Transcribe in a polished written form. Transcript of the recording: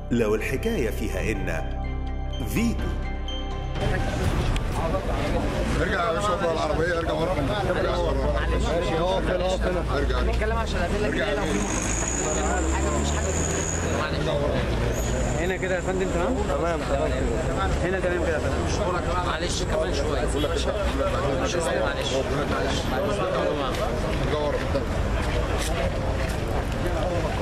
لو الحكاية فيها إن فيتو. ارجع يا باشا ورا العربية، ارجع ورا. ماشي اقف هنا ارجع. نتكلم عشان الادله الجديده، لو في حاجه مفيش حاجه. هنا كده يا فندم. تمام تمام هنا تمام كده يا فندم. معلش كمان شويه. معلش ارجع ورا.